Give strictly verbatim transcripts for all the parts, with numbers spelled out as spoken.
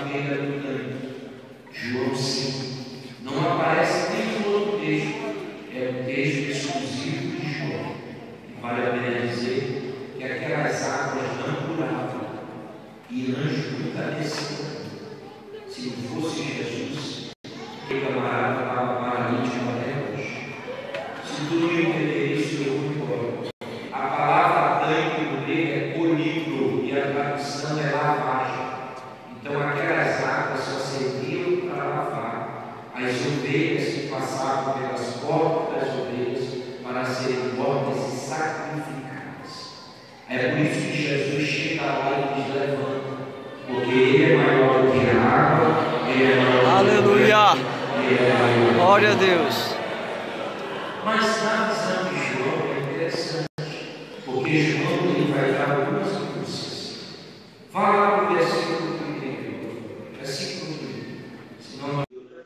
feira do tanque. João cinco. Não aparece nenhum outro texto. É um texto exclusivo de João. E vale a pena dizer que aquelas águas não curavam. E anjo nunca desceu. Se não fosse Jesus, aquele camarada estava paralítico até hoje. Se tu não entender isso, eu vou embora. A palavra tanque no grego é polígono e a tradução é lavagem. Então aquelas águas só serviam para lavar as ovelhas que passavam pelas portas das ovelhas para serem mortas e sacrificadas. É por isso que Jesus chega lá e nos levanta, porque Ele é maior do que a água, Ele é maior. Aleluia! Do que Ele é maior. Glória a Deus. Mas na visão de João é interessante, porque João ele vai dar algumas minúcias. Vá lá para o versículo primeiro, versículo primeiro, senão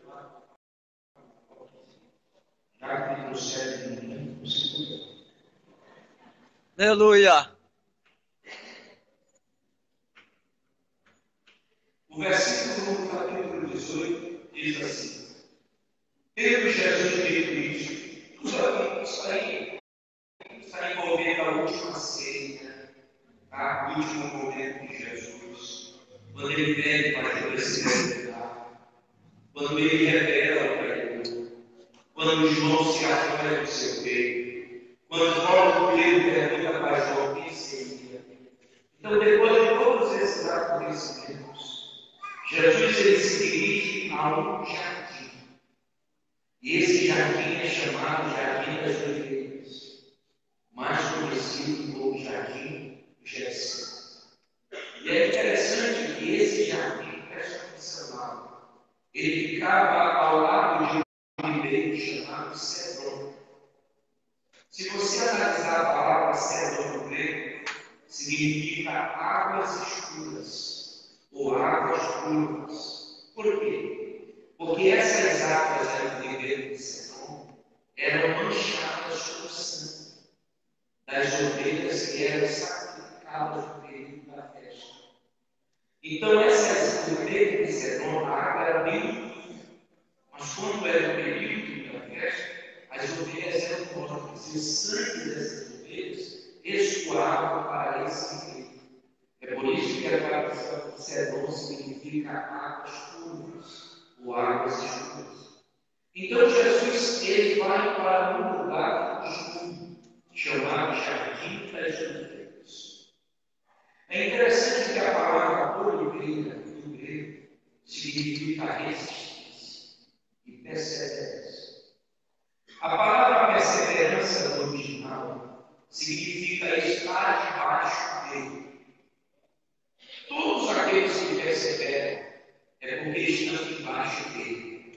já que me trouxeram de mim, Aleluia. o versículo do capítulo dezoito diz assim: tendo Jesus dito isso, os amigos saíram, está envolvendo a última ceia, tá? O último momento de Jesus, quando ele pede para Jesus ressuscitar, quando ele revela o Pai, quando João se apoia no seu peito, quando Paulo Pedro pergunta para João quem seria. Então, depois de todos esses acontecimentos, Jesus ele se dirige a um jardim. E esse jardim é chamado Jardim das Oliveiras, mais conhecido como Jardim do Getsemane. E é interessante que esse jardim, preste atenção lá, ele ficava ao lado de um ribeiro chamado Cedron. Se você analisar a palavra Cedron no grego, significa águas escuras ou águas turvas. Por quê? Porque essas águas aí do ribeiro de Cedron eram manchadas com sangue das ovelhas que eram sacrificadas no período da festa. Então, essas do ribeiro de Cedron, a água era bem limpinha, mas quando era o período da festa, as ovelhas eram mortas e o sangue dessas ovelhas escoava para esse ribeiro. É por isso que a tradução de Cedron significa águas turvas ou águas escuras. Então Jesus ele vai para um lugar escuro, chamado Jardim das Oliveiras. É interessante que a palavra oliveira do grego significa resistência e perseverança. A palavra perseverança no original significa estar debaixo dele. Todos aqueles que perseveram é porque estão debaixo dele.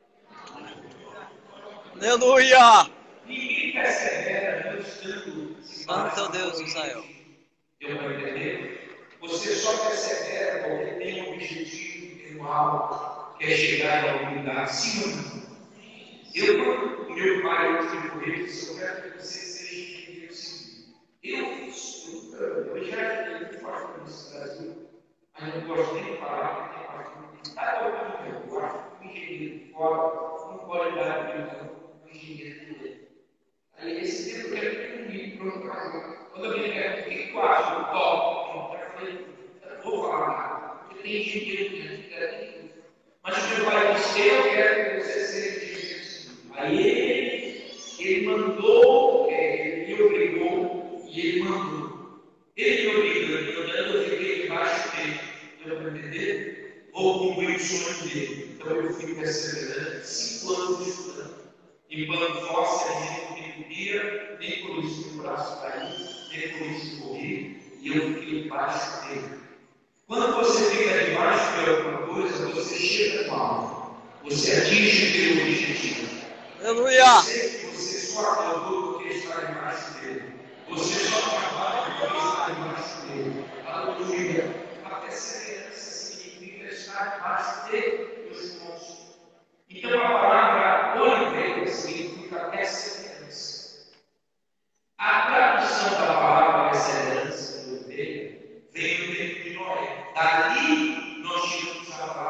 Aleluia. Ninguém persevera não estando Santo Deus do Israel. Deu para entender? Você só persevera porque tem um objetivo, tem um alvo, quer chegar a algum lugar. Sim ou não? Eu, quando o meu pai, eu tive com ele, disse: eu quero que você seja engenheiro civil. Eu fiz, eu, eu já eu faço isso no Brasil, mas não gosto nem de falar, porque tem parte de cada opinião. Eu acho que o engenheiro de fora não pode dar opinião do engenheiro de dentro. Aí esse tempo eu quero ter um livro pronto para mim. Quando eu me pergunto o que tu acha, eu topo. Eu falei: eu não vou falar nada, porque tem engenheiro de dentro que quer ter tudo. Mas o meu pai disse: eu quero que você seja engenheiro civil. Aí ele, ele mandou, é, ele me obrigou e ele mandou. Ele me obrigou, ele mandando, eu fiquei debaixo dele. Deu para entender? Vou cumprir o sonho dele. Então eu fui perseverante, cinco anos estudando. Em plano fóssil, a gente não podia, nem por isso que o braço caiu, nem por isso que morri, e eu fiquei debaixo dele. Quando você fica debaixo de alguma coisa, você chega no alvo, você atinge o teu objetivo. Aleluia. Você, você só acordou porque está debaixo dele. Você só trabalha porque está debaixo dele. Aleluia. A perseverança significa estar debaixo dele, meus irmãos. Então a palavra oliveira significa perseverança. A tradução da palavra perseverança, oliveira, vem do tempo de Noé. Dali nós tiramos a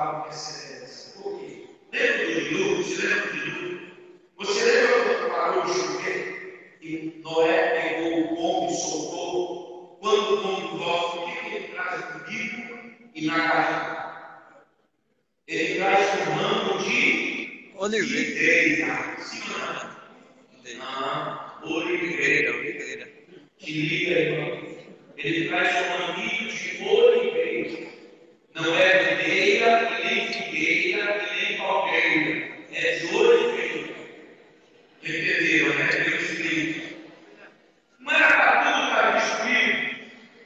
se lembra de tudo? Você lembra quando parou de chover e Noé pegou o pombo e soltou? Quando o pombo volta, o que ele traz no bico e na garganta? Ele traz um ramo de Oliveira. videira. Sim ou não? Oliveira. Não, oliveira. Oliveira. Que liga, irmão. Ele traz um raminho de oliveira. Não é videira, e nem figueira, e nem palmeira. É de oliveira. Entenderam, né? Deus explica. Não era para tudo estar destruído.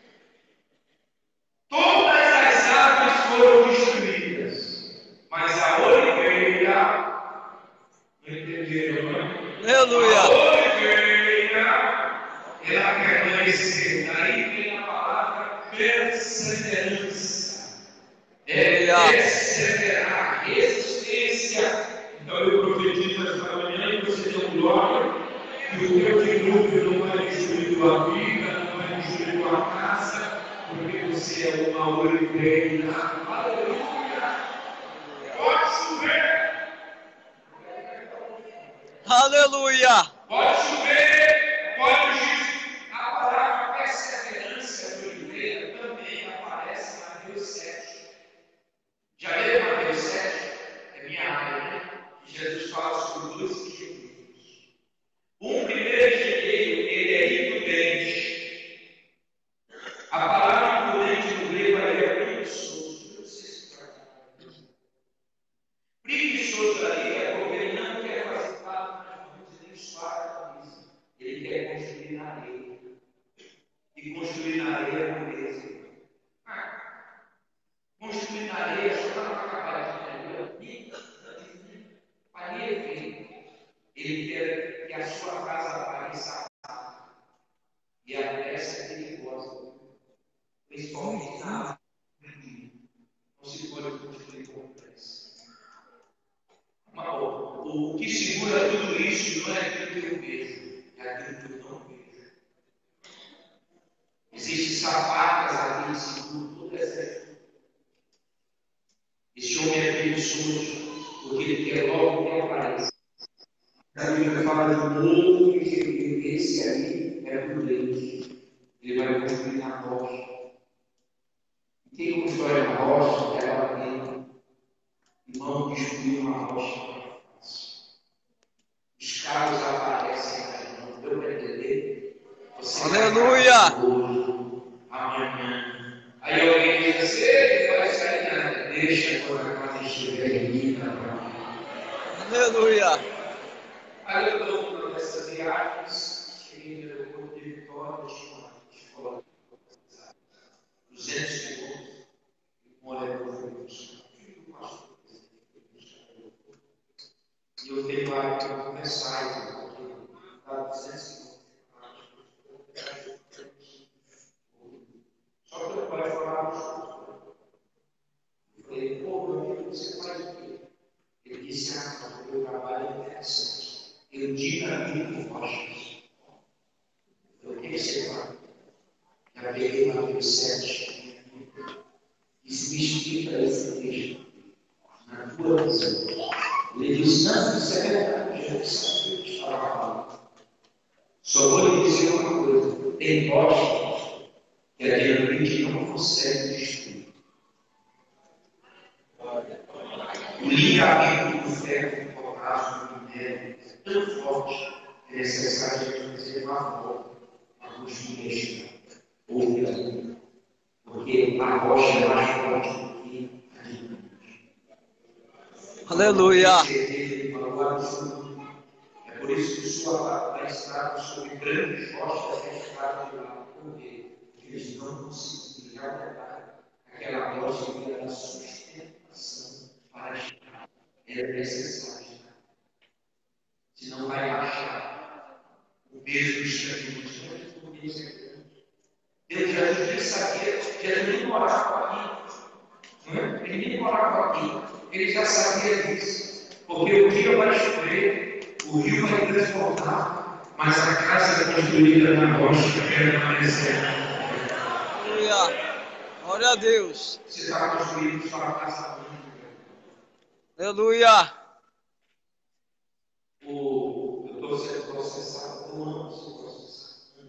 Todas as árvores foram destruídas. Mas a oliveira, não entenderam, não? Aleluia. A oliveira, ela permaneceu. Daí vem a palavra perseverança. É perseverar, resistência. Então eu profetizo esta manhã e você tem glória, que o teu dilúvio não vai destruir tua vida, não vai destruir tua casa, porque você é uma oliveira. Aleluia! Pode chover! Aleluia. Pode chover! Pode chover! A palavra perseverança de oliveira também aparece na Mateus sete. Já leram Mateus sete? É minha área, né? Jesus fala sobre dois tipos de livros. Um primeiro engenheiro, ele é imprudente. A palavra imprudente no grego é preguiçoso. Não sei se está preguiçoso ali é porque ele não quer fazer parte das coisas nem suar a camisa. Ele quer construir na areia. E construir na areia é beleza. Ah, construir na areia só para não acabar de ele quer que a sua casa pareça e a peça é perigosa, principalmente na área. Não se pode construir com pressa. O que segura tudo isso não é aquilo que eu vejo, é aquilo que eu não vejo. Existem sapatas ali que seguram todo essa. Esse homem é preguiçoso, porque ele quer logo que apareça. A Bíblia fala de um outro que esse aí é prudente. Ele vai construir na rocha. E quem constrói na rocha, ela tem. Irmão, destruir uma rocha. Os carros aparecem nas mãos. Deu para entender? Você Aleluia. Hoje, amanhã. Aí alguém diz assim: ele vai sair nada. Deixa quando a casa estiver limpa. Aleluia. Aí eu estou uma dessas viagens, cheguei no aeroporto de Vitória, tinha uma escola duzentos quilômetros, e um aeroporto foi buscar. E eu tenho lá para conversar, porque está duzentos quilômetros. Só que eu pode falar para os Eu falei, pô, meu amigo, você faz o quê? Ele disse, ah, o meu trabalho é interessante. Eu dinamito rochas. Eu tenho que ser claro. Já peguei Mateus sete. Isso me explica esse texto. Na tua visão. Ele diz: não, isso é verdade. Jesus sabia o que estava falando. Só vou lhe dizer uma coisa: tem rochas que a dinamite não consegue destruir. O ligamento do ferro com o braço do minério é tão forte que é necessário a gente fazer uma volta, uma construção ou viagem, porque a rocha é mais forte do que a dinamite. Aleluia. É por isso que o sua está estrada sobre grandes rochas é estrada de lá, porque eles não conseguiram aguentar aquela rocha que era sustentação para chegar. Era necessário. Senão vai baixar o peso dos caminhos. Deus Jesus sabia, Jesus nem morava aqui. Não é? Ele nem morava aqui. Ele já sabia disso. Porque o dia vai chover, o rio vai transformar, mas a casa construída na rocha permanecerá. Aleluia. Glória a Deus. Você está construindo sua casa. Aleluia. o, eu estou sendo processado, eu amo ser processado.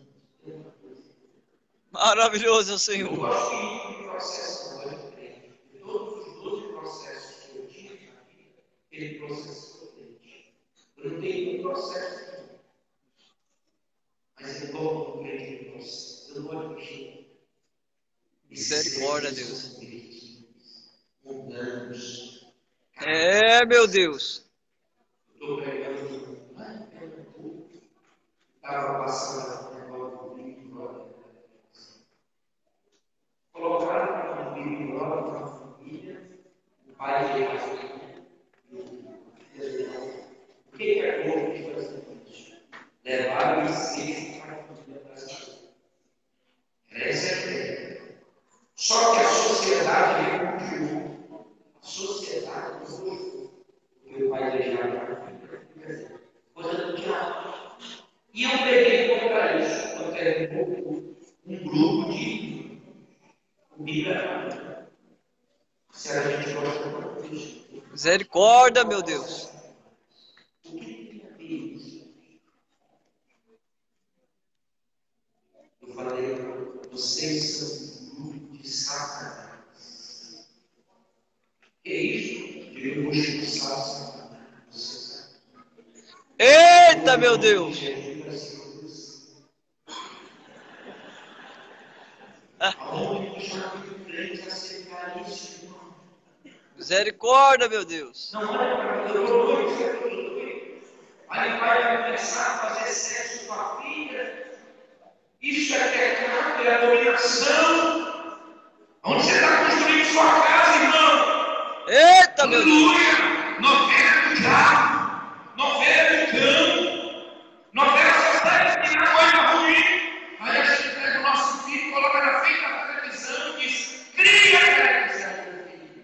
Maravilhoso, Senhor. Eu gosto de processo na vida crente. De todos os doze processos que eu tive na vida, ele processou crente. Eu não tenho nenhum processo aqui. Mas eu gosto do crente do processo. Eu gosto de gente. Misericórdia, Deus. Mundanos. É, meu Deus. Estou pregando. Estava passando na negócio do Big Brother. Colocaram no Big Brother uma família, o pai de Rafael. O que é a Globo de fazer isso? Levar o incesto para a família brasileira. Essa é a ideia. Só que a sociedade repudiou. A sociedade hoje, porque o pai de Rafael, coisa do diabo. E eu peguei contra isso, contra um, um grupo de Bíblia. Se a gente gosta disso. Misericórdia, meu Deus. O que tem a ver isso? Eu falei, vocês são um grupo de Satanás. Que é isso? Eu vou expulsar Satanás. Eita, meu Deus. Aonde já tem crente aceitar isso, irmão? Misericórdia, meu Deus. Não olha para mim, eu estou doido, eu estou doido. Aí ele vai começar a fazer sexo com a filha. Isso é pecado, é abominação. Onde você está construindo sua casa, irmão? Eita, meu Deus. Aleluia! Novela do diabo, novela do cão, novela só sai de coisa ruim. Aí a gente pega o nosso filho, coloca na frente da televisão e diz: cria a televisão.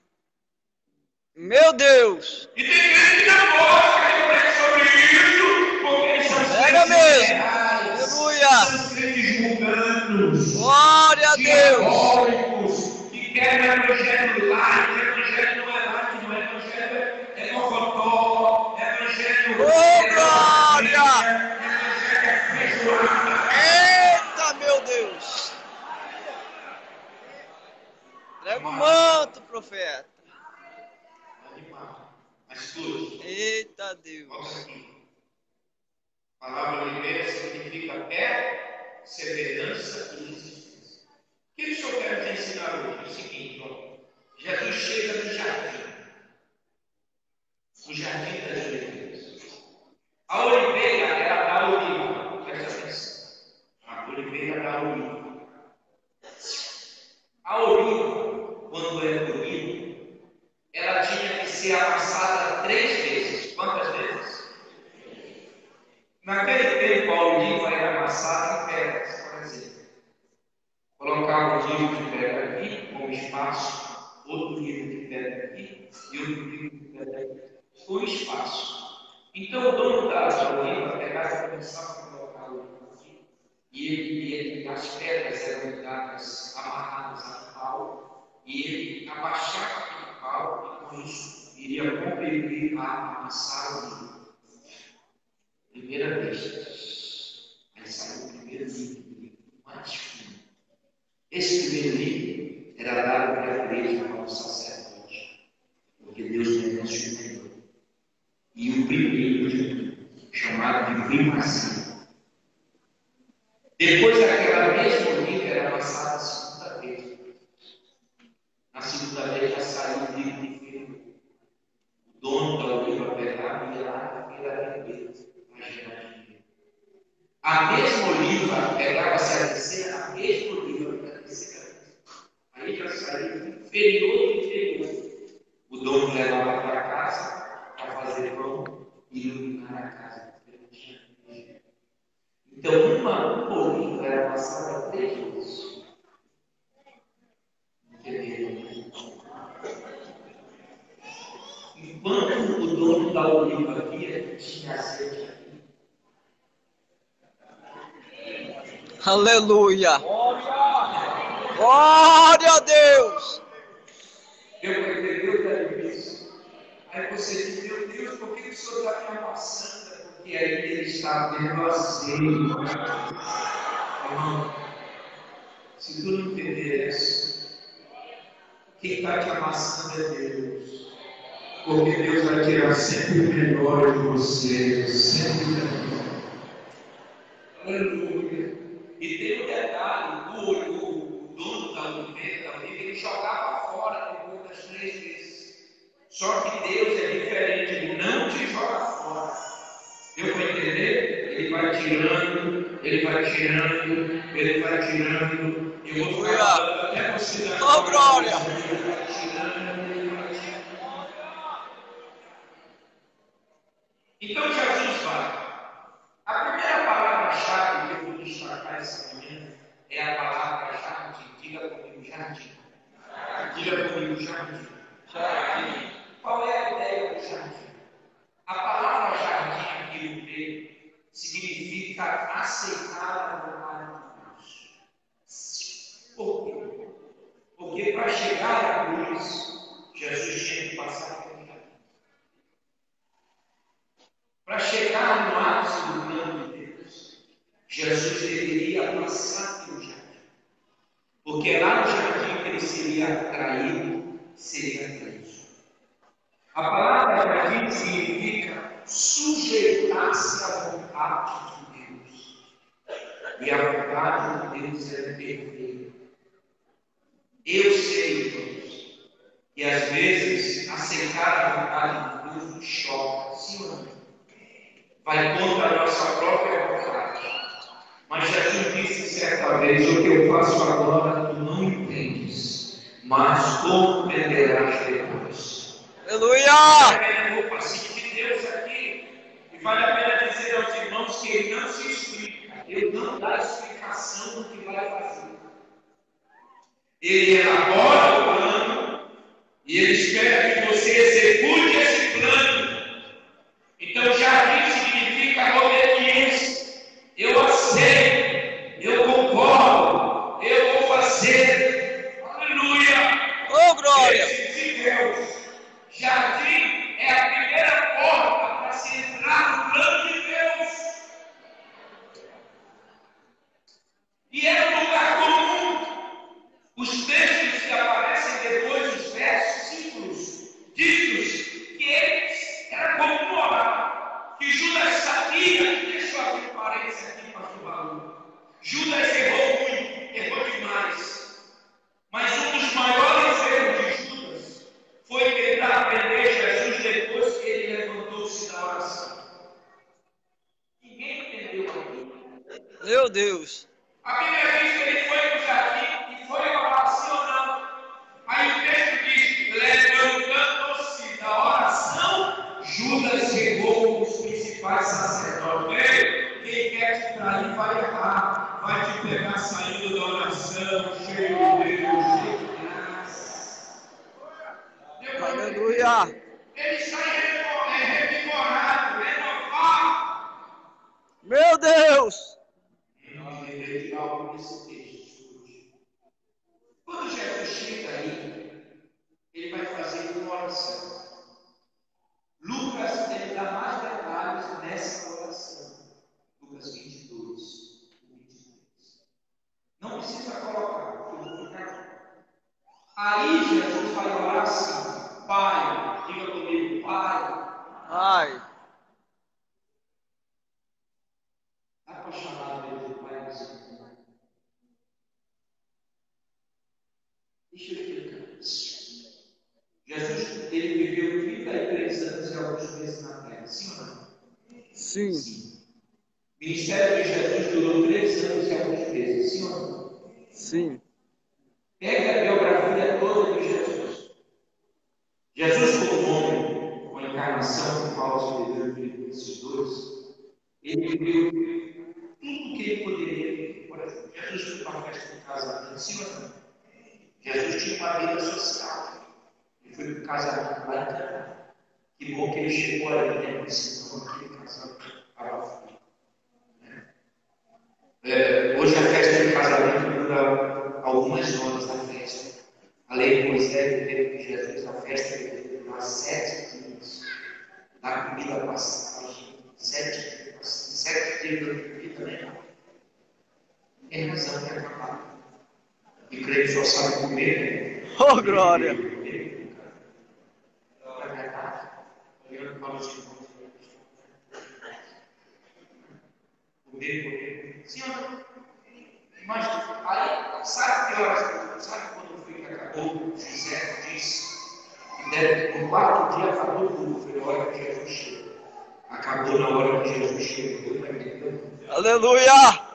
Meu Deus. E tem gente que não gosta que eu pregue sobre isso, porque eles são Pega crentes mesmo. reais, Aleluia. são crentes mundanos, Glória a Deus. diabólicos, que querem o evangelho lá, e o evangelho não é lá, que não é evangelho, é mocotó, é evangelho. Oh, glória. Evangelho é feijoada. Eita, meu Deus. Prega o manto, profeta. Animal. Mas tudo. Eita, Deus. Olha aqui. A palavra oliveira significa perseverança e resistência. O que o senhor quer nos ensinar hoje? É o seguinte, ó. Jesus chega no jardim. No jardim das oliveiras. A oliveira era da oliva. Presta atenção. A oliveira da oliva. A oliva, quando é colhida, ela tinha que ser amassada três vezes. Quantas vezes? Naquele tempo, a oliva era amassada em pedras, por exemplo. Colocava um nível de pedra aqui, com espaço, outro nível de pedra aqui e outro nível de pedra aqui, com espaço. Então, o dono da oliva pegava e começava a colocar a oliva aqui, e ele, ele, as pedras eram dadas, amarradas a pau, e ele abaixava aquele pau, e com isso iria comprimir a amassar a oliva. Primeira vez. Aí saiu o primeiro livro, mais fino. Esse primeiro livro era dado para a igreja, para o sacerdote, porque Deus merece o melhor. E o primeiro livro, chamado de primazia. Depois daquela mesma livro era passada a segunda vez. Na segunda vez já saiu o livro de filho. O dono da oliva pegava e ia lá e ia vender. A mesma oliva pegava-se a descer, a mesma oliva para descer. Aí já saiu inferior do inferior. O dono levava para casa para fazer pão e iluminar a casa. Então, uma oliva era passada três vezes. Entenderam? Enquanto o dono da oliva via, tinha azeite aqui. Aleluia. Glória a Deus. Eu percebi o que é isso. Aí você diz, meu Deus, por que o Senhor está me amassando? Porque aí ele está vendo azeite. Irmão, se tu não entenderes, quem está te amassando é Deus. Porque Deus vai tirar sempre o melhor de você, sempre o melhor. Aleluia. E tem um detalhe, o, o, o dono da Oliveira, ele jogava fora depois das três vezes. Só que Deus é diferente, Ele não te joga fora. Deu para entender? Ele vai tirando, Ele vai tirando, Ele vai tirando. Eu vou falar até você dar. Oh, glória! Ele vai tirando, Ele vai tirando. Então Jesus vai. A primeira palavra-chave que eu vou destacar essa manhã é a palavra jardim. Diga comigo, jardim. Diga comigo, jardim. Jardim. Qual é a ideia do jardim? A palavra jardim aqui no grego significa aceitar a vontade de Deus. Por quê? Porque para chegar à cruz, Jesus tinha que passar pelo jardim. Para chegar no ápice do plano de Deus, Jesus deveria passar pelo jardim. Porque lá no jardim que ele seria traído, seria preso. A palavra jardim significa sujeitar-se à vontade de Deus. E a vontade de Deus é perfeita. Eu sei, irmãos, que às vezes aceitar a vontade de Deus nos choca, sim ou não? Vai contra a nossa própria vontade. Mas Jesus disse certa vez: o que eu faço agora tu não entendes, mas compreenderás depois. Aleluia! Vale a pena eu paciente de Deus aqui. E vale a pena dizer aos irmãos que Ele não se explica. Ele não dá explicação do que vai fazer. Ele elabora o plano e Ele espera que você execute esse plano. Então, jardim significa obediência. Eu aceito, eu concordo, eu vou fazer. Aleluia! Oh, glória! Esse de Deus. Jardim é a primeira porta para se entrar no plano de Deus. E é um lugar comum. Os textos que aparecem depois dos versos, círculos, ditos que eles era comum orar. Que Judas sabia, deixa eu abrir parênteses aqui, pastor Baú. Judas errou muito, errou demais. Mas um dos maiores erros de Judas foi tentar prender Jesus depois que ele levantou-se da oração. Ninguém entendeu aquilo. Meu Deus! A Bíblia diz que ele foi para o jardim e foi orar, sim ou não? Aí o texto diz: levantando-se da oração, Judas chegou com os principais sacerdotes. Ei, quem quer te trair vai errar, vai te pegar saindo da oração, cheio de Deus, cheio de graça. Aleluia! Ele sai revigorado, renovado. Meu Deus! Nós lembrei de algo nesse texto hoje. Quando Jesus chega aí, ele vai fazer uma oração. Lucas ele dá mais detalhes nessa oração. Lucas vinte e dois, vinte e três. Não precisa colocar, eu vou ficar. Aí Jesus vai orar assim: Pai, diga comigo, Pai. Ai! Dá para chamar ele de Pai assim? Deixa eu explicar. Jesus, ele viveu trinta e três anos e alguns meses na terra, sim ou não? Sim. Sim. O ministério de Jesus durou três anos e alguns meses, sim ou não? Sim. Pega a biografia toda de Jesus. Jesus, como homem, com a encarnação, com Paulo escreveu esses dois, ele viveu tudo o que ele poderia viver. Por exemplo, Jesus foi para uma festa de casamento, sim ou não? Jesus tinha uma vida social. Ele foi para o casamento lá em Caná. Que bom que ele chegou ali, né? Porque senão aquele casamento estava frio. É, hoje a festa de casamento dura algumas horas da festa. A lei de Moisés teve que Jesus, a festa deve durar sete dias. da comida passada, sete, sete dias da comida, né? É razão de acabar. E crente só sabe comer, né? Oh, glória. É verdade. Olhando para os irmãos. Comer, comer. Senhor, mas aí, sabe que horas, sabe quando foi que acabou? José disse. No quarto dia acabou tudo, foi na hora que Jesus chegou. Acabou na hora que Jesus chegou. Aleluia.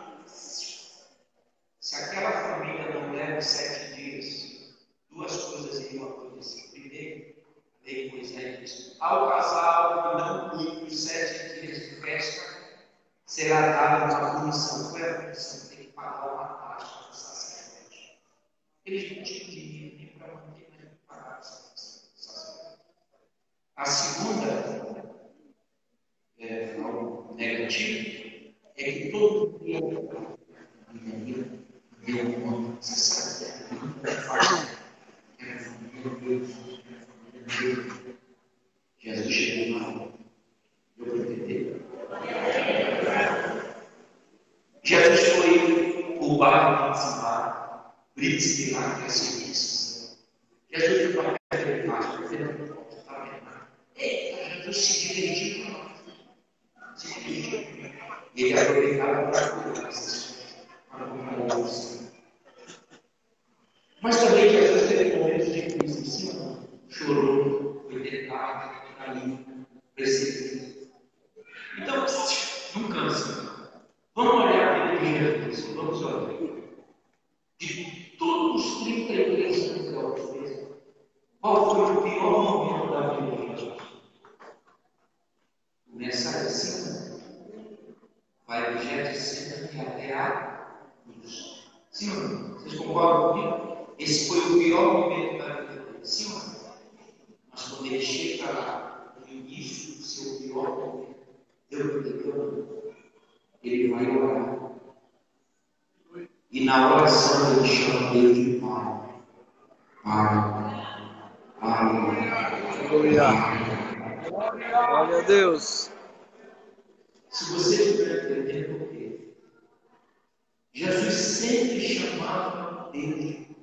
Se aquela família não leva sete dias, duas coisas iriam acontecer. Primeiro, veio Moisés e disse: ao casal que não cumpre os sete dias de festa, será dada uma punição. Qual é a punição? Tem que pagar uma taxa do sacerdote. Eles não tinham dinheiro nem para manter, nem para pagar essa taxa. A segunda, é, algo negativo, é que todo mundo deu um nome. Você sabe, não é fácil. Jesus chegou lá. Eu vou entender. Jesus foi o bairro principal, príncipe lá, que é a segurança. Jesus foi para a pedra de Páscoa, Jesus se divertiu com nós. Se divertiu. E ele aproveitava para cuidar dessas coisas. Mas também Jesus teve momentos de crise, sim ou não? Chorou, foi tentado, caído, perseguido. Então, não cansa. Vamos olhar a vida de Jesus. Vamos olhar. De todos os trinta e três anos que ela fez, qual foi o pior momento da vida de Jesus? Começa assim, vai do Getsemane até a cruz. Sim ou não? Vocês concordam comigo? Esse foi o pior momento da vida dele. Sim ou não? Mas quando ele chega lá, no início do seu pior momento, Deus entendeu? Ele vai orar. E na oração ele chama Deus de Pai. Pai. Pai. Aleluia. Glória a Deus. Se você estiver entendendo o quê? Jesus sempre chamava Deus de Pai.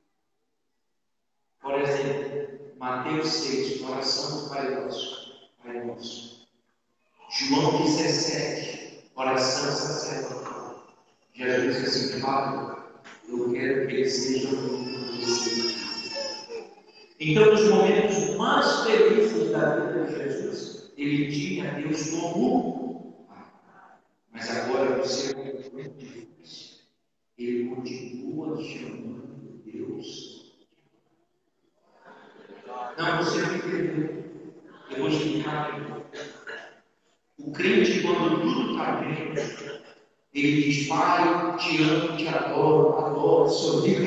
Por exemplo, Mateus seis, oração do Pai Nosso. Pai Nosso. João dezessete, oração sacerdotal. Jesus disse assim: Pai, eu quero que ele seja um você. Então, nos momentos mais felizes da vida de Jesus, ele tinha Deus como Pai. Mas agora, no seu momento difícil, ele continua chamando Deus. Não, você não entendeu. Eu vou explicar melhor. O crente, quando tudo está bem, ele diz: Pai, te amo, te adoro, adoro, sou livre.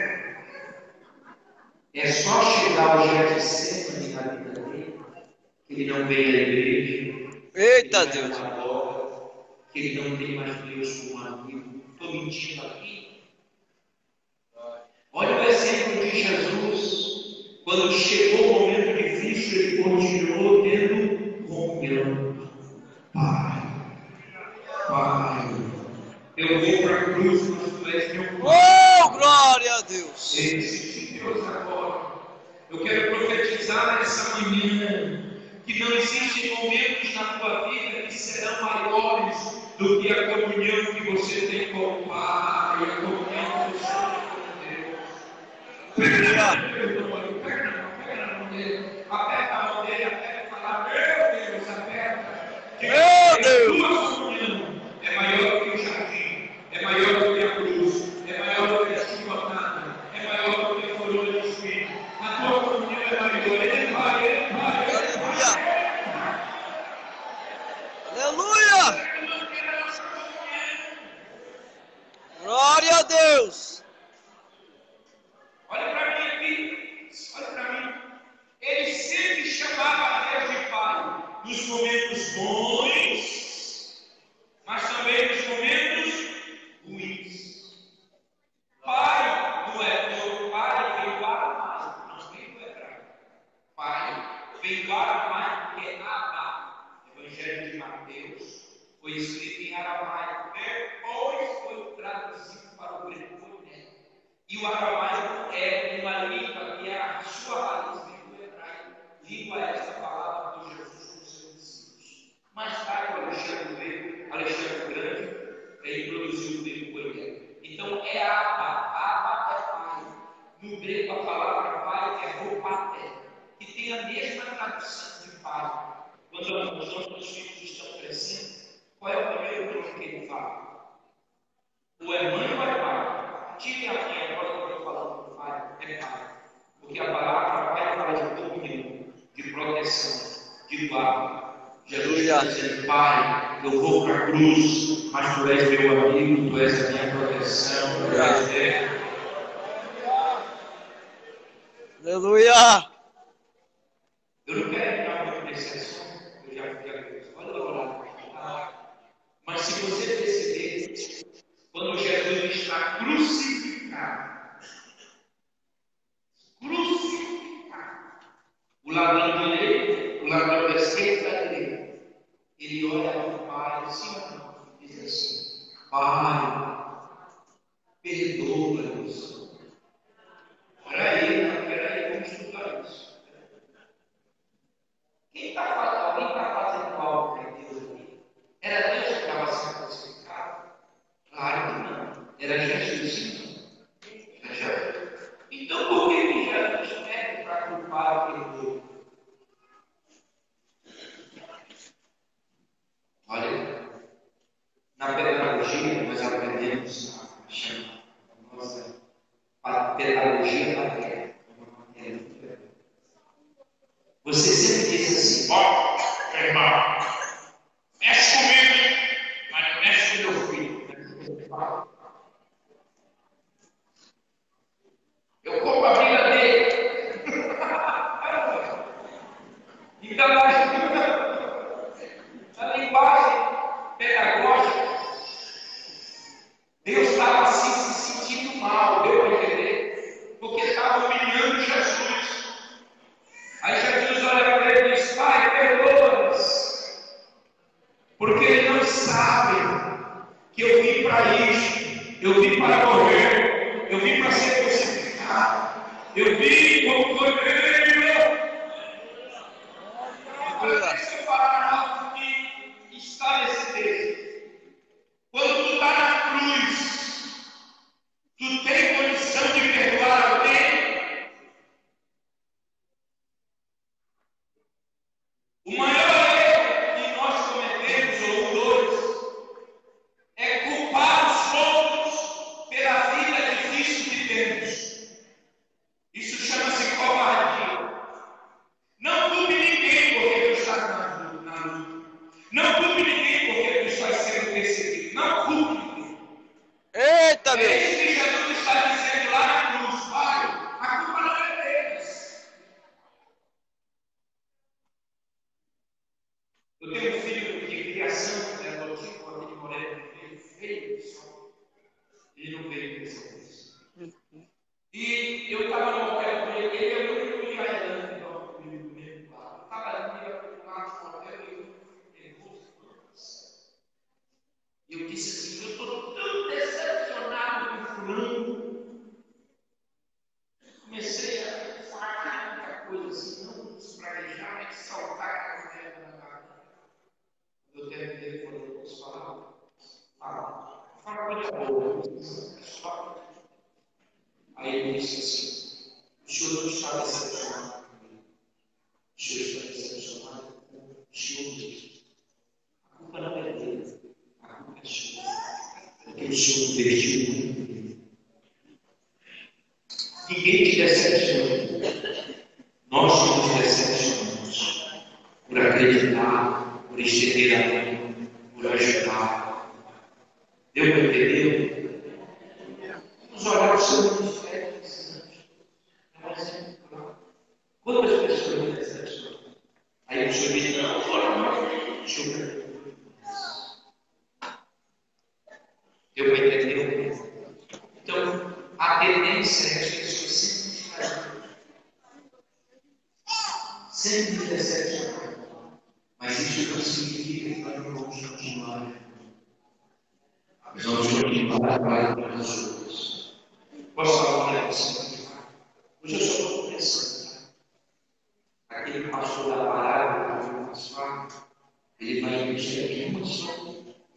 É só chegar ao Getsemane na vida dele, que ele não vem à igreja, Eita, que ele Deus. não adora, que ele não tem mais Deus como amigo. Estou mentindo aqui? Olha o exemplo de Jesus. Quando chegou o momento difícil, ele continuou tendo comunhão. Pai, Pai, eu vou para a cruz, mas tu és meu Pai. Oh, glória a Deus. Esse de Deus agora. Eu quero profetizar nessa manhã que não existem momentos na tua vida que serão maiores do que a comunhão que você tem com o Pai, a comunhão que você tem com Deus. Pega na mão dele, irmão, pega na mão, pega na mão dele, aperta a mão dele, até falar: meu Deus, aperta. Meu Deus. A tua comunhão é maior que o jardim, é maior do que a cruz, é maior do que a chicotada, é maior do que a coroa de espinho. A tua comunhão é maior. Ele vai, ele vai, ele vai. Aleluia. Glória a Deus. Olha para mim aqui, olha para mim. Ele sempre chamava Deus de Pai nos momentos bons, mas também nos momentos ruins. Pai não é, o pai vem para mais, não vem do hebraico. Pai vem para mais porque é Abba. Evangelho de Mateus foi escrito em aramaico, depois foi traduzido para o grego koiné. E o aramaico é uma língua que é a sua raiz do hebraico, língua essa falada por Jesus com seus discípulos. Mais tarde, o Alexandre veio, Alexandre Grande, ele produziu o grego koiné. Então é Abba, Abba é pai. No grego a palavra pai é ropaté, que tem a mesma tradução de pai. Quando os nossos filhos estão crescendo, qual é o primeiro nome que ele fala? Ou é mãe ou é pai? Tire a mãe agora que eu estou falando do pai, é pai. Porque a palavra pai fala de comunhão, de proteção, de guarda. Jesus está dizendo, pai, eu vou para a cruz, mas tu és meu amigo, tu és a minha proteção, tu és Deus. Aleluia! Eu não quero entrar muito nesse assunto, eu já fiquei aqui, olha lá, mas se você perceber, quando Jesus está crucificado, crucificado, o ladrão direito, o ladrão da esquerda da direita, ele olha para o Pai, assim ou não, e diz assim, Pai, perdoa-nos. Peraí, não, peraí, vamos estudar isso. Quem está fazendo, alguém está fazendo algo para Deus aqui? Era Deus que estava sendo crucificado? Claro que não. Era Jesus. Era Jesus. Então, por que que Jesus pede para culpar o perdoa? Olha, na pedagogia nós aprendemos a chamar nossa pedagogia da terra. Você sempre diz assim, ó, meu irmão, mexe comigo, mas não mexe com meu filho. Eu como a vida dele. Então, a linguagem pedagógica, Deus estava assim se sentindo mal, deu para entender? Porque estava humilhando Jesus. Aí Jesus olha para ele e diz, Pai, perdoa-nos, porque eles não sabem que eu vim para isso, eu vim para morrer, eu vim para ser crucificado, eu vim como cordeiro. Agora deixa eu falar algo que está nesse texto. Quando tu está na cruz, tu tem condição de perdoar alguém? O maior erro que nós cometemos, ou dois, é culpar os outros pela vida difícil que temos. Isso chama-se covardia. Não culpe ninguém porque tu está na luta. Não culpe ninguém porque tu está sendo perseguido. Não culpe ninguém. Eita, Deus! É isso que Jesus está dizendo lá na cruz. Pai, a culpa não é deles. Eu tenho um filho de criação, né, adotivo, aqui de Moreno, ele veio só. Ele não veio dessa vez. E eu estava no hotel com ele, ele é o único israelano que estava comigo do mesmo lado. Eu estava ali, eu estava no hotel e eu fiquei nervoso. E eu disse assim, eu estou tão decepcionado com o fulano. Comecei a falar muita coisa assim, não espraguejar, mas saltar a mulher na cara. Eu terminei falando, posso falar? Fala. Fala coisa boa. Aí ele disse assim, o senhor não está decepcionado comigo. O senhor está decepcionado com o senhor mesmo. A culpa não é dele, a culpa é sua. Porque o senhor investiu muito nele. Ninguém te decepciona. Nós somos decepcionados por acreditar, por estender a mão, por ajudar. Deu para entender? Vamos olhar o seu ministério desses anos. É um exemplo claro. Quantas pessoas me decepcionam? Aí o senhor diz, não, fora não. Deixa eu ver. Deu para entender? Então, a tendência é que as pessoas sempre fazem. Sempre me decepcionam. Mas isso não significa que nós não vamos continuar. Nós vamos continuar trabalhando para as outras. Posso falar um negócio? Hoje eu só estou pensando. Aquele pastor da parábola que eu faço falar, ele vai investir aqui uma só.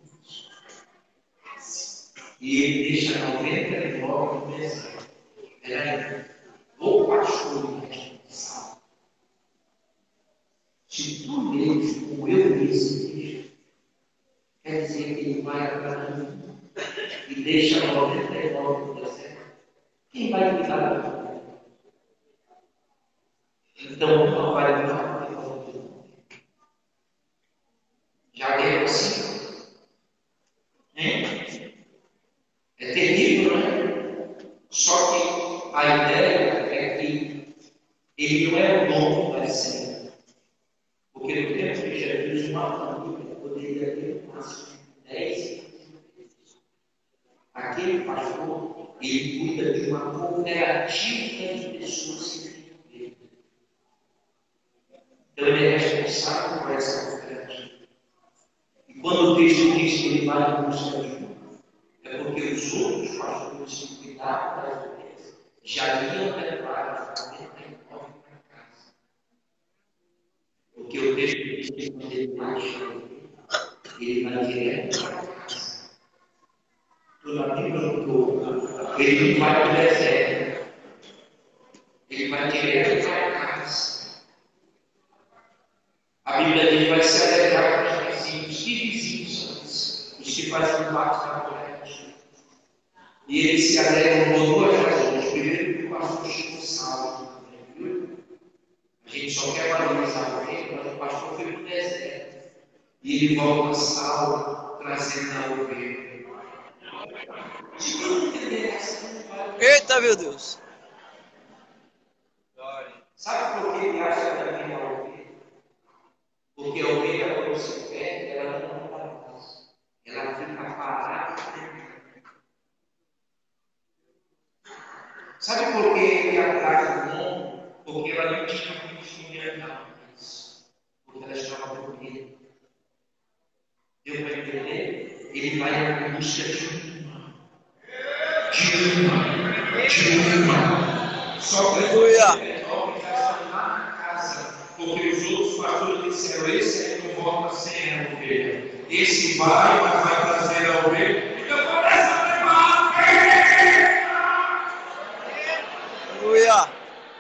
E ele deixa noventa e nove no deserto. Peraí, o pastor responsável. Se tu mesmo, como eu mesmo, quer dizer que ele vai atrás do mundo e deixa noventa e nove no deserto, quem vai cuidar da vida? Então não vai cuidar da vida. Já é assim? Hein? É terrível, né? Só que a ideia é que ele não é o dono da cena. Porque no tempo de Jesus, uma família poderia ter no máximo dez. Aquele pastor, ele cuida de uma cooperativa de pessoas sem viver. Então ele é responsável por essa cooperativa. E quando o texto diz que ele vai em busca de um, é porque os outros pastores que cuidavam das ovelhas já iam levar as quarenta e nove para casa. Porque o texto diz que quando ele marcha, ele vai direto para casa. Toda a Bíblia não estou. Ele não vai para o deserto. Ele vai direto para casa. A Bíblia diz que vai se alegrar com os vizinhos. Que vizinhos são esses? Os que fazem parte da coleta. E eles se alegram por duas razões. Primeiro, porque o pastor chegou salvo. A gente só quer valorizar o reino, mas o pastor foi para o deserto. E ele volta salvo, trazendo a ovelha. Eita, meu Deus. Sabe por que ele acha que também a ovelha? Porque a ovelha, quando se perde, ela não para mais. Ela fica parada. Sabe por que ele atrás do mundo? Porque ela não tinha muito dinheiro mais. Porque ela estava com medo. Deu para entender? Ele vai em busca de uma. De uma. De uma. Só que ele já está lá na casa. Porque os outros pastores disseram: esse aí não volta sem a ovelha. Esse vai, mas vai trazer a ovelha. Então começa a levar. Aleluia.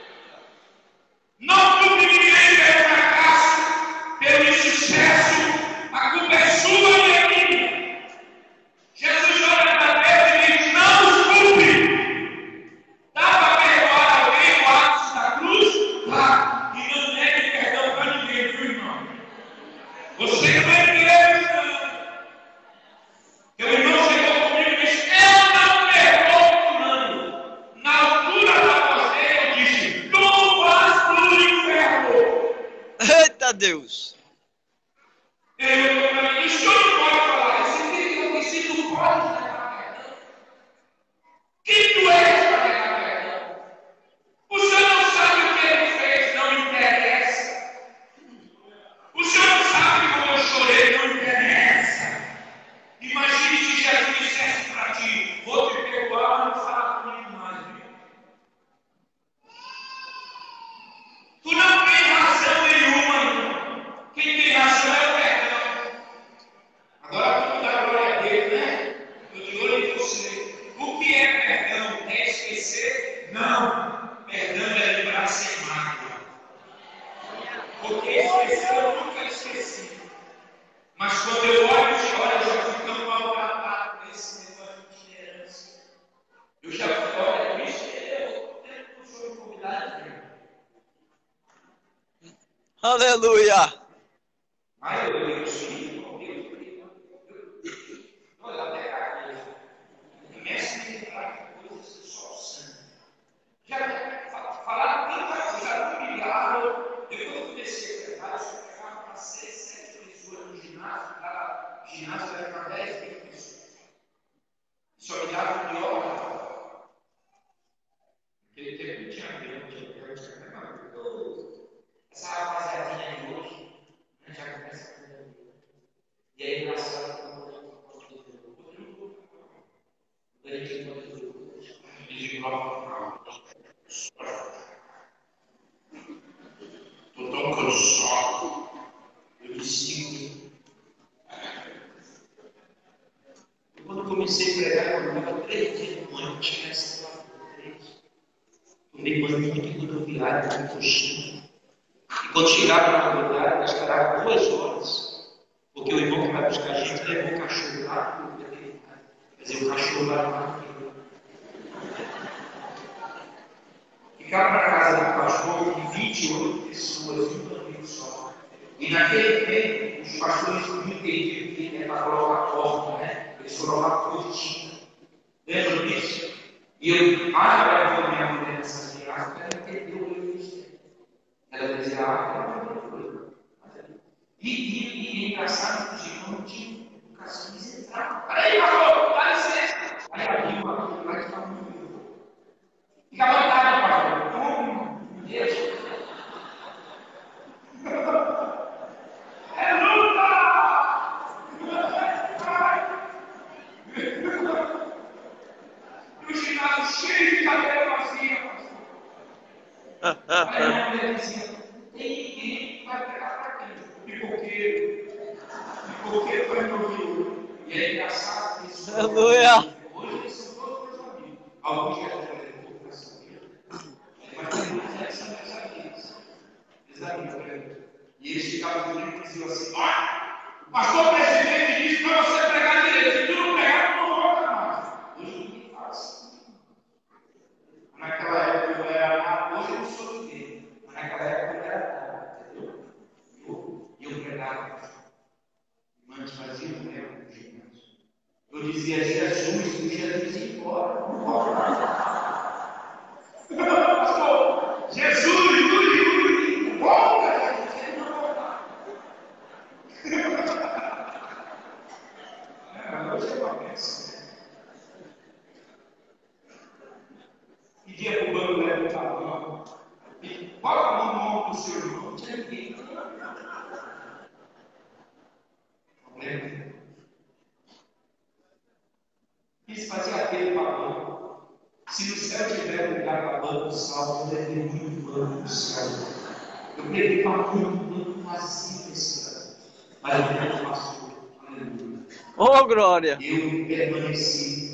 Não culpe ninguém pelo fracasso, pelo insucesso. A culpa é sua e é minha. Jesus olha para Pedro e diz: não os culpe. Dá para perdoar alguém o ato da cruz? Dá. E não negue perdão para ninguém, viu, irmão? Você não é igreja, não. Teu irmão chegou comigo e disse: eu não perdoo fulano. Na altura da voz dele, eu disse: tu vas para o inferno. Eita, Deus. Ele falou para mim: o senhor não pode falar. Você tem que obedecer, tu pode negar perdão. Quem tu és para negar perdão? O senhor não sabe o que ele fez, não interessa. O senhor não sabe como eu chorei, não interessa. Imagine se Jesus dissesse para ti: vou te perdoar, não fala comigo mais. Tu não tem razão nenhuma, irmão. Quem tem razão é o perdão. Agora vamos dar glória a Deus, né? Eu de olho em você. O que é perdão? É esquecer? Não. Perdão é lembrar sem mágoa. Porque esquecer eu nunca esqueci. Mas quando eu olho e choro, eu já fico tão maltratado nesse negócio de esperança. Eu já fico, olha, por isso que eu tempo que o senhor me convidar de vir. Aleluia. Ai, eu digo sim, olha até a igreja. Comece a lembrar de coisas que só o sangue. Já falaram tanta coisa, já não me ligaram. Depois eu comecei a pregar, eu só pegava para seis, sete pessoas no ginásio, cada ginásio era para dez mil pessoas. Só me dava de hora. Naquele tempo não tinha avião, não tinha avião, não tinha nada. Essa rapaziadinha de hoje, né, já começa tão cansado. Eu disse, quando comecei a pregar, eu estava três dias de manhã, tinha essa lá, três. Tomei banho muito rodoviário, muito coxinha. E quando chegava na rodoviária, eu esperava duas horas, porque o irmão que vai buscar a gente levou o cachorro lá para o veterinário. Quer dizer, o cachorro lá no ficava na casa do pastor de vinte e oito pessoas, um bandido só. E naquele tempo, os pastores não entendiam que era para colocar corda, né? Eles colocavam coisinha. Lembra disso? E eu, mais agora a minha mulher nessa viagem, ela entendeu o que eu disse. Ela dizia, ah, ela não entendeu. E, e, e é engraçado que os irmãos não tinham educação, eles entravam. Peraí, pastor, dá licença. Aí abriu uma coisa lá que estava muito bem. Fica à vontade, pastor. Como? Deixa. É luta! E o ginásio cheio de cabelo vazio. Aí a mulher dizia, não tem ninguém que vai pegar para quem? Pipoqueiro. Pipoqueiro vai no Rio. E é engraçado que isso. Aleluia. Hoje eles são todos meus amigos. Alguns já estão fazendo pouco para saber. Mas tem muitos que são meus amigos. Meus amigos, e eles ficavam comigo e diziam assim, olha, o pastor presidente disse para você pregar direito. Se tu não pregar, tu não volta mais. Hoje ninguém fala assim. Naquela época eu era nada, hoje eu não sou ninguém. Mas naquela época eu era nada, entendeu? E eu, eu pregava. Mas fazia o mesmo no ginásio. Eu dizia, Jesus, se Jesus ir embora, não volta mais. Pastor, Jesus, Yuri, Yuri, volta, Jesus, ele não voltar. É, hoje é uma bênção, né? Pedia para o banco levantar a mão. Bota a mão no ombro do seu irmão, não tinha ninguém. Problema. Quis fazer aquele papel. Se no céu tiver lugar para banco salvo, eu levei muito banco no céu. Eu preguei para muito banco vazio nesse ano. Mas o tempo passou. Aleluia. Oh, glória. Eu permaneci.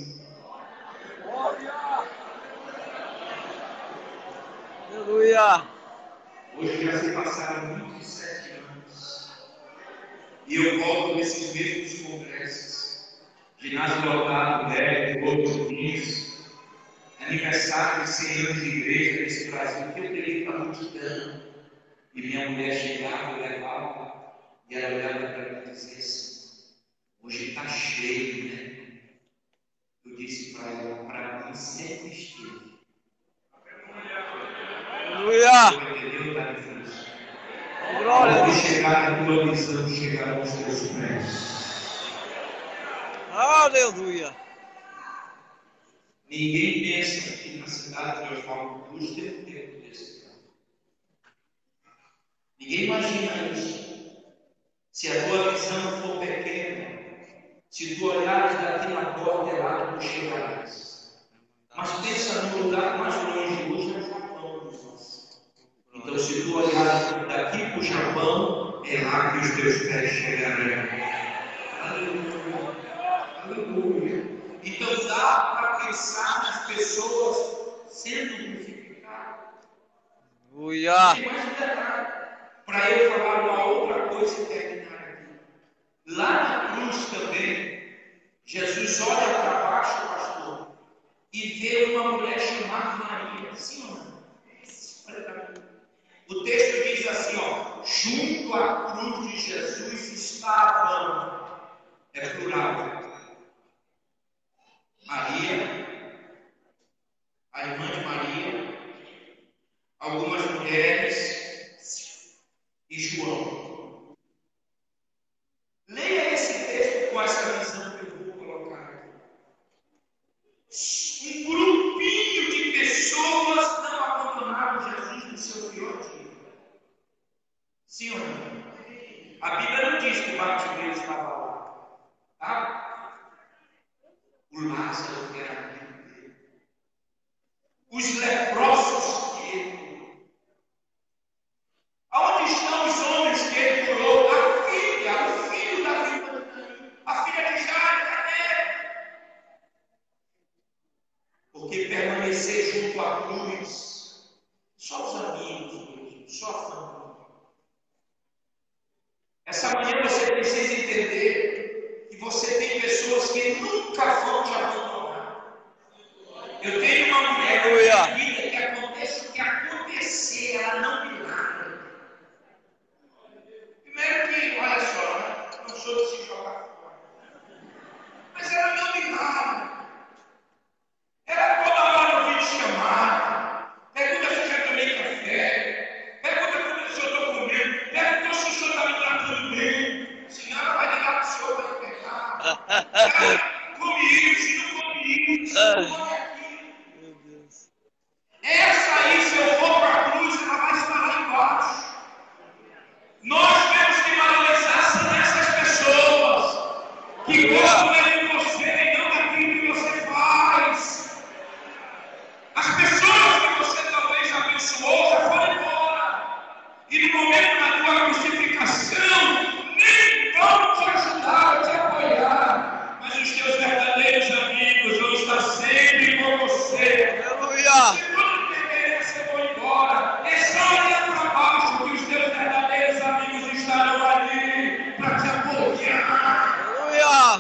Aleluia. Hoje já se passaram vinte e sete anos. E eu volto nesses mesmos congressos. Ginásio lotado, velho, outros quinze. Aniversário de cem anos de igreja nesse Brasil, que eu preguei para a multidão. E minha mulher chegava, eu levava, e ela olhava para mim e dizia assim, hoje está cheio, né? Eu disse para ela, para mim sempre esteve. Aleluia. Entendeu, Davi? Glória a Quando Deus. chegar a tua visão, chegarão os teus pés. Aleluia. Ninguém pensa que na cidade de Oswaldo Cruz tem um tempo desse tempo. Ninguém imagina isso. Se a tua visão for pequena, se tu olhares daqui na porta, é lá que tu chegarás. Mas pensa no lugar mais longe, hoje é o Japão dos nossos. Então, se tu olhares daqui para o Japão, é lá que os teus pés chegarão. Aleluia. Aleluia. Então, dá para pensar nas pessoas sendo glorificadas. Aleluia. Tem mais um detalhe. Para eu falar uma outra coisa e terminar aqui. Lá na cruz também, Jesus olha para baixo, pastor, e vê uma mulher chamada Maria. Sim ou não? Olha para mim. O texto diz assim, ó, junto à cruz de Jesus estavam, é plural, Maria, a irmã de Maria, algumas mulheres e João. Leia esse texto com essa visão que eu vou colocar aqui. Um grupinho de pessoas não abandonaram Jesus no seu pior dia. Sim ou não? A Bíblia não diz que o Bartimeu estava lá. Tá? O Lázaro que era amigo dele. Os leprosos que ele curou. Aonde Essa manhã você precisa entender que você tem pessoas que nunca vão te abandonar. Eu tenho uma mulher na minha vida que aconteça o que acontecer, ela não me larga. Primeiro que, olha só, né? Não sou de se jogar fora. Mas ela não me larga. Ela toda hora eu vim te chamar. Pergunta se eu já tomei café. Pergunta quando se eu estou comendo. Pergunta se o senhor está me tratando bem. Senão ela vai ligar para o senhor para pegar. Ela come isso, não come isso, não come aquilo. Meu Deus. Essa aí, se eu for para a cruz, ela vai estar lá embaixo. Nós temos que valorizar sim, essas pessoas que gostam de você e não daquilo que você faz. As pessoas que você talvez abençoou já foram embora. E no momento da tua crucificação, nem vão te ajudar, te apoiar. Mas os teus verdadeiros amigos vão estar sempre com você. Aleluia. Se tudo temer, você vai embora. É só olhar para baixo que os teus verdadeiros amigos estarão ali para te apoiar. Aleluia.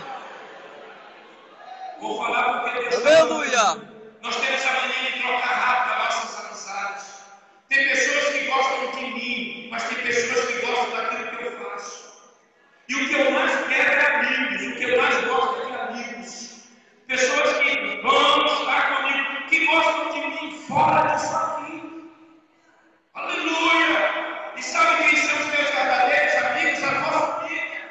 Vou falar porque Deus Aleluia. Nós temos a mania de trocar rápido as nossas amizades. Tem pessoas que gostam de mim, mas tem pessoas que gostam daquilo que eu faço. E o que eu mais quero é amigos, o que eu mais gosto é de amigos. Pessoas que vão estar comigo, que gostam de mim fora disso aqui. Aleluia! E sabe quem são os meus verdadeiros amigos? A nossa família.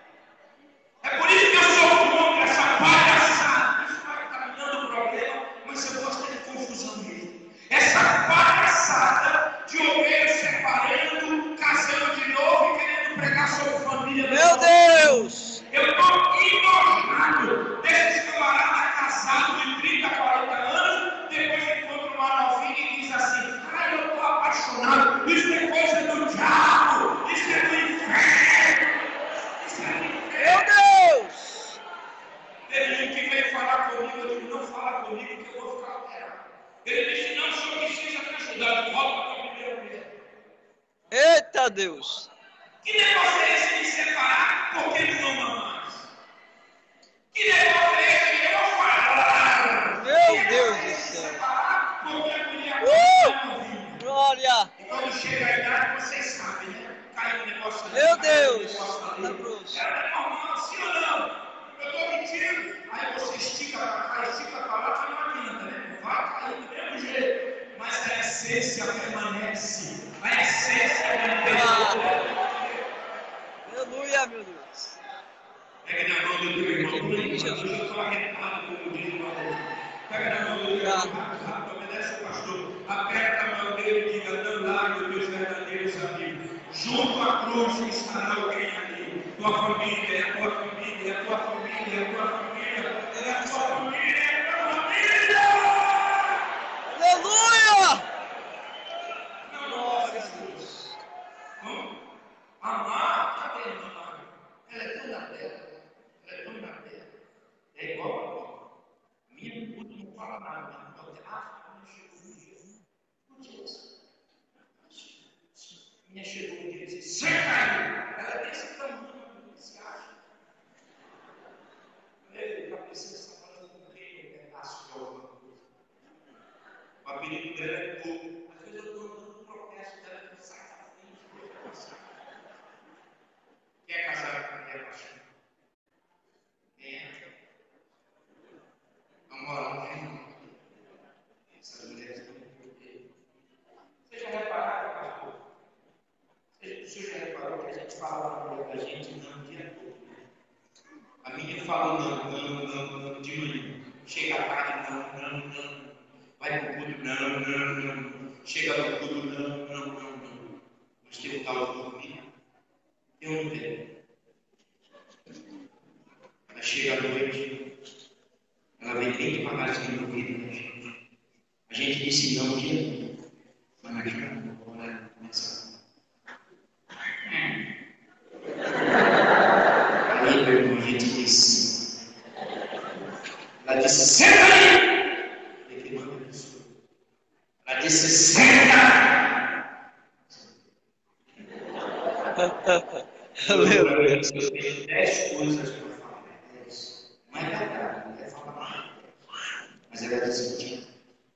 É por isso que eu sou contra essa palhaçada. Isso vai caminhando o problema, mas eu gosto de confusão mesmo. Essa palhaçada de ovelhas separando, casando de novo e querendo pregar sobre família. Meu Deus. Eu estou enojado desses camaradas casados de trinta, quarenta anos, depois encontra uma novinha e diz assim: ai, eu estou apaixonado. Isso é coisa do diabo. Isso é do inferno. Isso é do inferno. Meu Deus. Teve um que veio falar comigo, eu disse: não fala comigo que eu vou ficar alterado. Ele disse: não, o senhor precisa me ajudar, volta para a primeira mulher. Eita Deus. Que negócio é esse de separar porque ele não ama mais? Que negócio é esse de eu falar? Meu Deus do céu. Separar porque a mulher Uh! não vive. Glória. E quando chega a idade, vocês sabem, né? Cai um negócio ali, Meu cai um Deus. negócio ali. Tá grosso. Ela é normal, sim ou não? Eu estou mentindo. Aí você estica para cá, estica para lá, que não adianta, né? Vai cair do mesmo jeito. Mas a essência permanece. A essência permanece. Aleluia, meu Deus. Pega na mão do teu irmão, eu estou arretado, como diz o Paulo. Pega na mão do teu irmão, rápido, obedece o pastor. Aperta a mão dele e diga: não largue os teus verdadeiros amigos. Junto à cruz estará alguém ali. Tua família, é a tua família, é a tua família, é a tua família, é a tua família, é a tua família. Aleluia. Não, Glória a Deus. Vamos amar, cadê a amar? Ela é tão na terra, ela é tão na terra. É igual a mim. Minha puta não fala nada, não pode ter. Ah, minha chegou um dia. Um dia. Minha chegou um dia e disse: senta aí. Ela é desse tamanho, se acha. Ele está precisando falando com quem um pedaço de alguma coisa. O apelido dela é pouco. Às vezes eu estou dando um protesto dela que sai da frente. Quer casar com a minha paixão? É. Vamos morar junto. Essas mulheres estão com poder. Você já repararam, pastor? O senhor já reparou que a gente fala para a gente não o dia todo, né? A minha fala não, não, não, não, de manhã. Chega tarde, não, não, não. Vai para o culto, não, não, não. Chega no culto, não, não, não, não. Mas tem um tal de dormir. Eu não tenho. Ela chega à noite, ela vem bem devagarzinho no ouvido da gente. A gente disse não dia, mas não, ela começa. Aí, meu irmão, a gente disse. Ela disse: senta aí! Ele manda isso. Ela disse: senta! Aleluia. Eu tenho dez coisas para falar. dez. Não é verdade, não quer falar mais. Mas ela disse,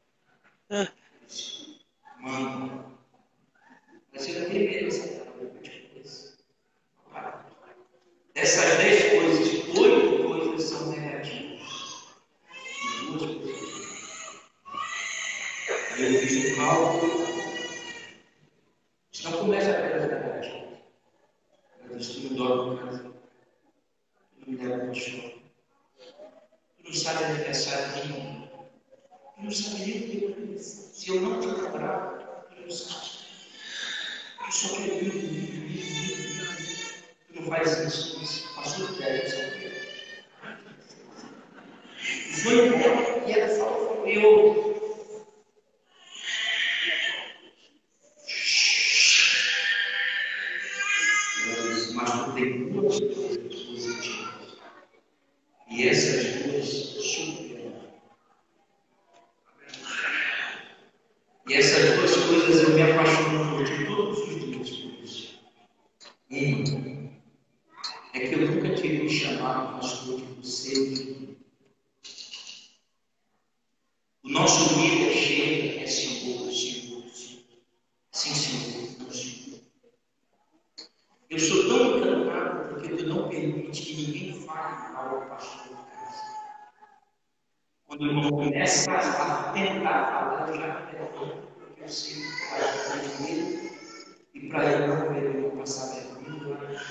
mãe, mas eu não tenho medo dessa coisa. Dessas dez coisas, oito coisas são negativas. Duas coisas. Aí eu fiz um cálculo. Então começa a pegar negativa. Ela disse, tu não dorme em casa. Tu não leva para a escola. Tu não sabe aniversário de ninguém. Tu não sabe nem o que eu penso. Se eu não te lembrar, tu não sabe. Tu só quer vir, vir, vir, vir. Tu não faz isso, isso. Passou de dez, sabe? Foi embora e ela falou, eu. Mas não tem duas coisas positivas. E essas duas superam. E essas duas coisas eu me apaixono por ti todos os dias por isso. Uma é que eu nunca tive me chamado pastor de você. O nosso líder chega, é Senhor, Senhor, Senhor. Sim, Senhor, não, Senhor. Eu sou tão encantado porque tu não permite que ninguém fale ao pastor de casa. Quando o irmão começa a tentar falar, eu já pergunto, porque eu sei que vai fazer ele e para ele não eu vou passar vergonha.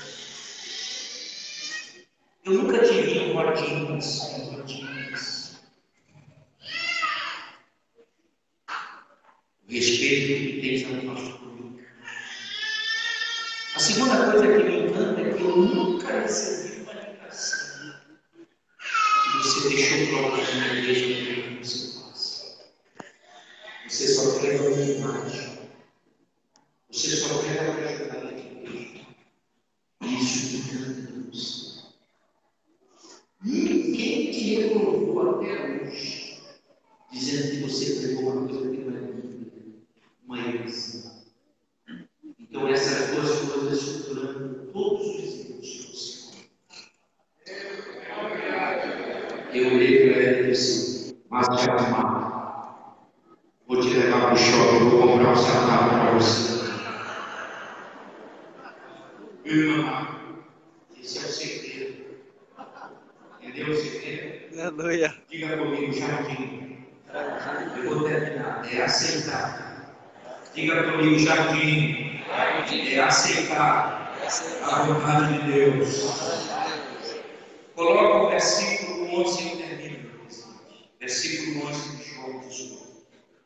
Eu nunca tive rodinhas, rodinhas. O respeito que tens ao pastor. A segunda coisa que me encanta é que eu nunca recebi uma ligação que você deixou problema na igreja que você passa. Você só quer uma imagem. Você só quer ajudar a igreja. Isso me encanta você. Ninguém te reprovou até hoje, dizendo que você pregou uma coisa que não é bíblica, uma heresia. Então, essas duas coisas estruturando todos os erros que você comete. Eu olhei para ela e disse, mas te amar, vou te levar para o shopping, vou comprar um sapato para você. Meu irmão, esse é o segredo. Entendeu o segredo? Aleluia. Diga comigo, jardim. Eu vou terminar. É aceitar. Diga comigo, jardim. É aceitar a vontade de Deus. Coloca o versículo onze e termina. Versículo onze de João dezoito.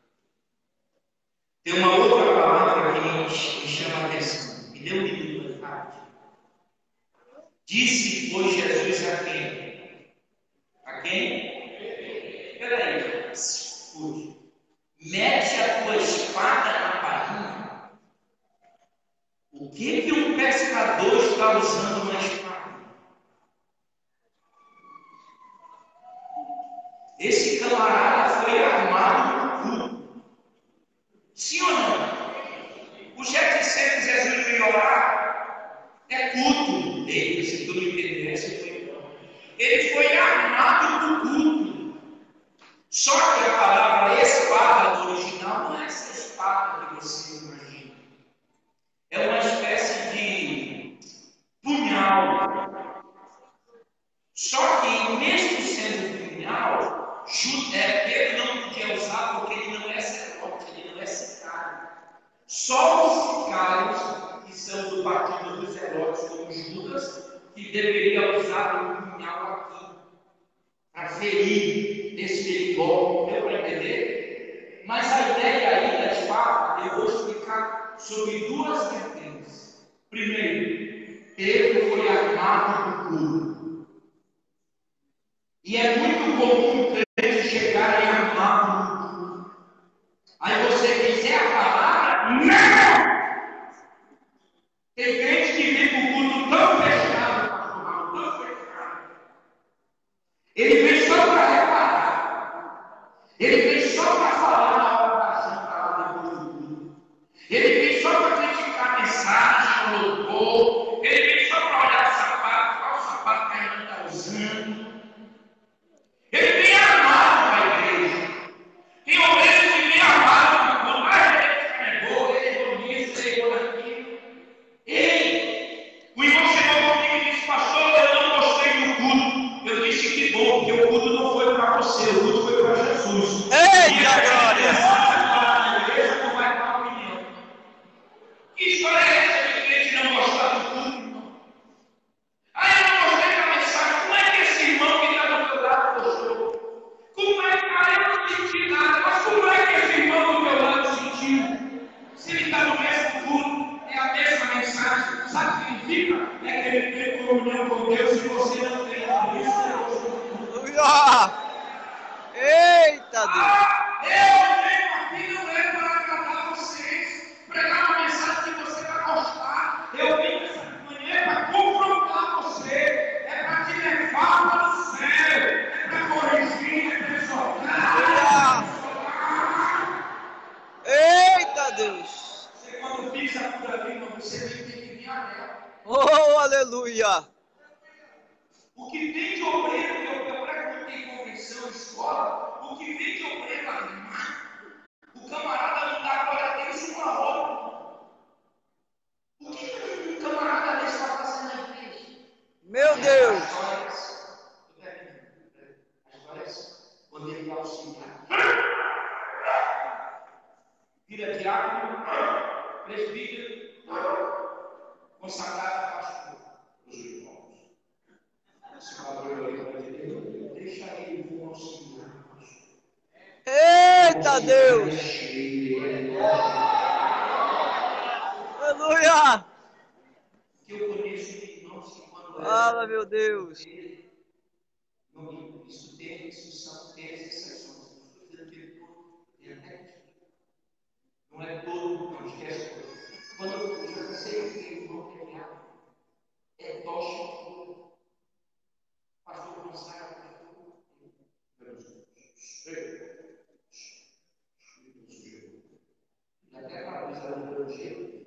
Tem uma outra palavra que me, me chama a atenção. Me deu um minuto mais tarde. Disse, pois, Jesus a quem? A quem? Peraí, escute. Mete a tua espada na bainha. O que que um pescador está usando uma espada? Esse camarada foi armado no cu. Sim ou não? O Getsêmanis Jesus veio orar. É culto dele, se tu não entendesse, foi. Ele foi armado no culto. Só que a palavra espada do original não é essa espada que você imagina. É uma espécie de punhal. Só que, mesmo sendo punhal, Pedro não podia usar porque ele não é sacerdote, ele não é sicário. Só os sicários, que são do partido dos zelotes, como Judas, que deveria usar o punhal aqui, para ferir, desferir golpe, deu para entender? Mas a ideia aí da espada, eu vou explicar sobre duas vertentes. Primeiro, Pedro foi armado no cu. E é muito comum o crente chegar e armado no cu. Aí você diz, é a palavra? Não! Tem crente que vem com o culto tão fechado, pastor, tão fechado. Ele vem só para reparar. Ele vem só para falar na hora da janta lá depois do culto. Ele vem só para criticar a mensagem, o louvor. Ele vem só Jesus. Eita, glória! Que história é essa de crente não gostar do culto, irmão? Aí eu não gostei da mensagem. Como é que esse irmão que está do teu lado gostou? Como é que ah, eu não senti nada? Mas como é que esse irmão do teu lado sentiu? Se ele está no mesmo culto, é a mesma mensagem. Sabe o que significa? É que ele tem comunhão com Deus e você não tem. Por isso ele gostou. Aleluia! Eita, Deus! Ah, eu venho aqui não é para agradar vocês, pregar uma mensagem que você vai gostar. Eu vim essa manhã para confrontar você, é para te levar para o céu, é para corrigir, é para exortar. Eita, Deus! Você quando pisa por ali, você tem que vir a ela. Oh, aleluia! O que vem de obreiro, que eu prego não tem convenção, escola, o que vem de obreiro animado, o camarada não dá glória a Deus uma hora. O que um camarada desse está fazendo na igreja? Meu Deus! As histórias, quando ele vai auxiliar, vira diácono, presbítero, consagrado pastor, os irmãos. Esse padrão aí vai dizer, deixa ele vir auxiliar. Eita, Deus! Aleluia! Que eu conheço de irmãos que quando Fala, meu Deus! não, isso tem discussão, tem exceções. Não estou dizendo que ele todo tem até não é todo, não esquece coisas. Quando eu já sei que tem irmão que é viado, é tocha, pastor consagra, até para usar o evangelho,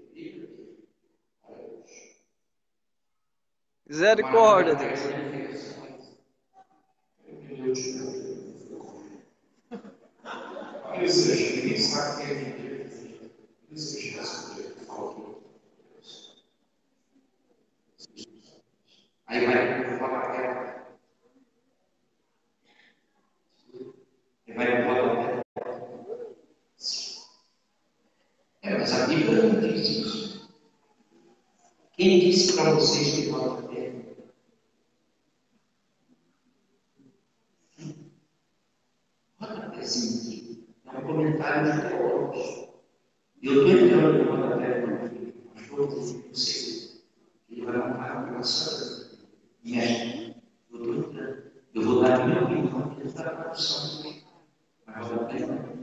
Misericórdia, Deus! Desejo, ninguém sabe quem é viver. Desejo responder, falta. Aí vai falar a guerra. Aí vai falar a guerra. É, mas a Bíblia não diz isso. Quem disse para vocês que vale a pena? Olha assim aqui. É um comentário de teólogos. E eu estou entrando no rodapé do mas vou dizer para vocês. Ele vai montar uma relação. Mestre, eu estou entrando. Eu vou dar a minha opinião dentro da tradução. Mas rodapé não.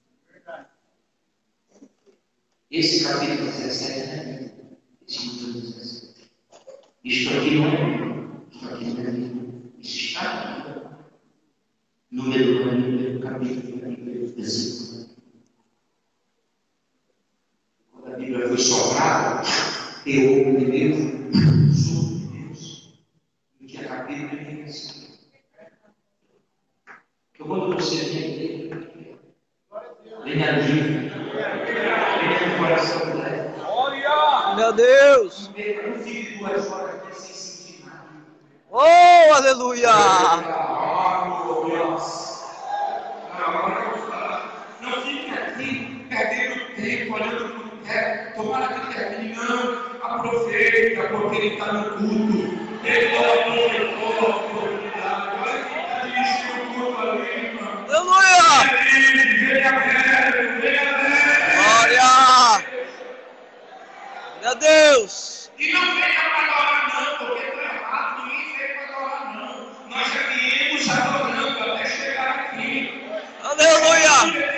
Esse capítulo dezessete é Bíblia. Esse capítulo dezessete. Isto aqui não é Bíblia. Isto aqui não é Bíblia. Isso está aqui. Número da Bíblia, capítulo da Bíblia, versículo. Quando a Bíblia foi soprada, teor de Deus, sobre Deus, em que a Bíblia vem assim. Então, quando você vem a Bíblia, vem a Bíblia, vem no coração dela. Meu Deus! Não fique duas horas aqui sem sentir nada. Oh, aleluia! Não fique aqui perdendo tempo, olhando para o teto. Tomara que termine, não. Aproveita, porque ele está no culto. Ele não a oportunidade. Olha quem está dirigindo o culto ali, irmão. Aleluia! Venha ver, venha ver. Glória! Meu Deus! E não venha para adorar, não, porque está errado. Ninguém veio para adorar, não. Nós já viemos adorando até chegar aqui. Aleluia!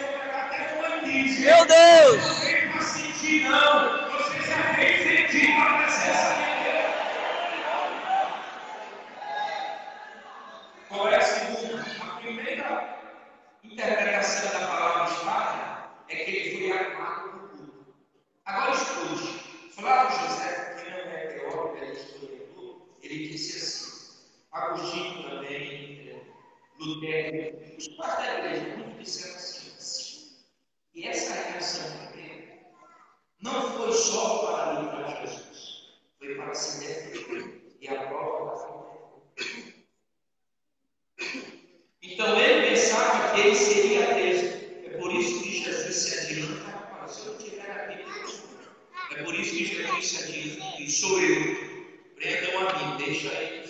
Meu Deus! Não veio para sentir, não. Você já veio sentir a presença de Deus. Qual é a segunda? A primeira interpretação da palavra espada é que ele foi armado por tudo. Agora escute. Flávio José, que não é teólogo, é historiador, ele disse assim, Agostinho também, Lutero, os pais da igreja, muito disseram assim, e essa reação da igreja não foi só para livrar Jesus, foi para se defender, e a prova da fé. Então ele pensava que ele sou eu. Prendam a mim, deixa ele.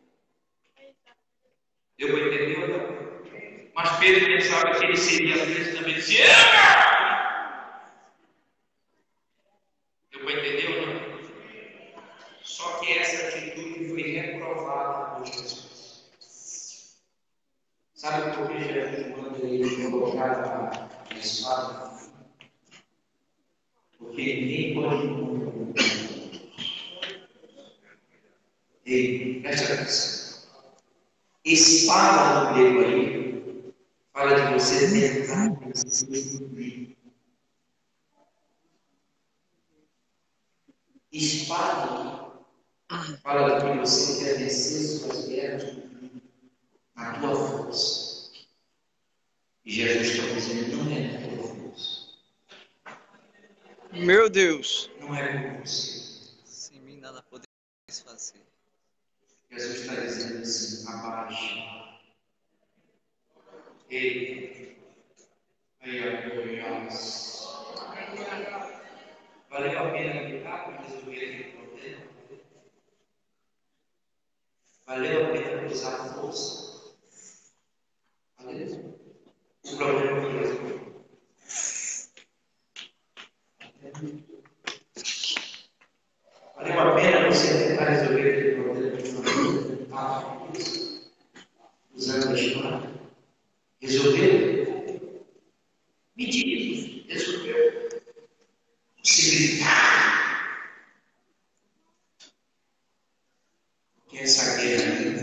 Deu para entender ou não? Mas Pedro pensava que ele seria preso também. Disse, eu! Deu para entender ou não? Só que essa atitude foi reprovada por Jesus. Sabe por que Jesus manda ele colocar a espada? Porque ninguém pode ir. Ei, presta atenção. Espada no grego aí fala de você tentar vencer. Espada fala de que você quer vencer suas guerras na tua força. E Jesus está dizendo, não é na tua força. Meu Deus. Não é com você. Sem mim nada podeis fazer. Jesus está dizendo assim, abaixa. Ei, aí apoiados. Valeu a pena lutar para resolver aquele problema? Valeu a pena usar a força? Valeu? O problema foi resolvido. Valeu a pena você tentar resolver aquele problema de forma usando a espada? Resolveu? Me diz, resolveu? Você gritar. Que essa guerra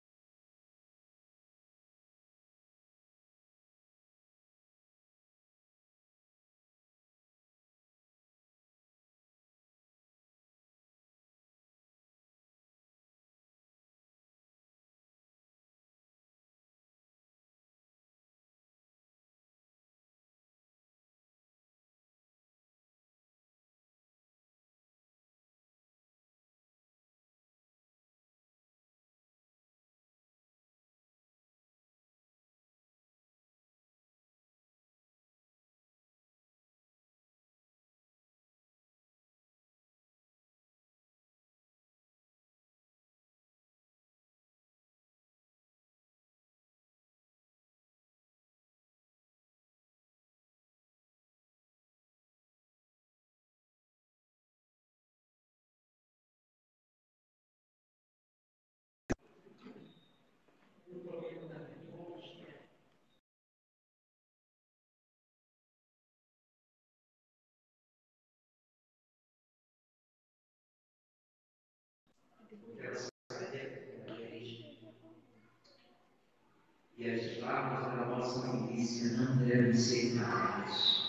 e as armas da nossa milícia não devem ser nada.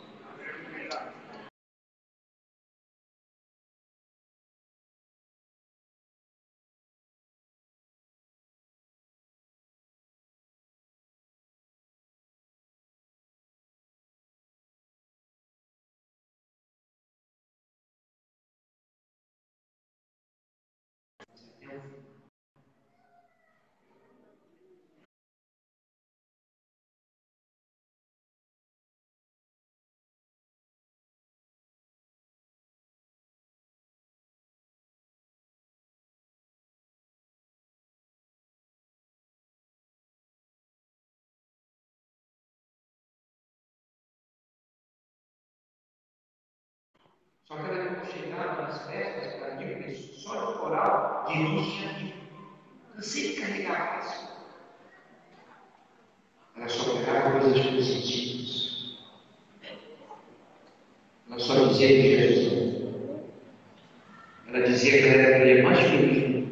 Só que ela não chegava nas festas para mim, só de coral, de luz tinha vindo. Cansei de carregar isso. Ela só pegava coisas positivas. Ela só dizia que Jesus. Ela dizia que ela era a mulher mais feliz.